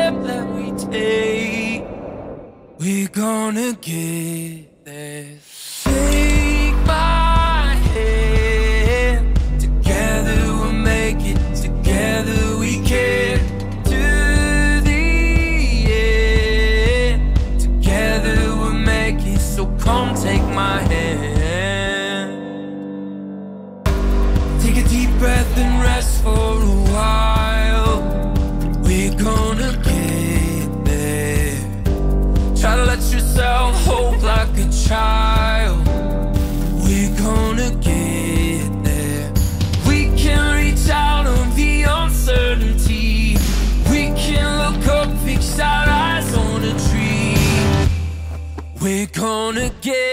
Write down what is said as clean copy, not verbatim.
step that we take, we're gonna get there. Take my hand, together we'll make it, together we can. To the end, together we'll make it, so come take my hand. Take a deep breath and rest for a while, we're gonna get there. Try to let yourself hope like a child, we're gonna get there. We can reach out of the uncertainty, we can look up, fix our eyes on a tree. We're gonna get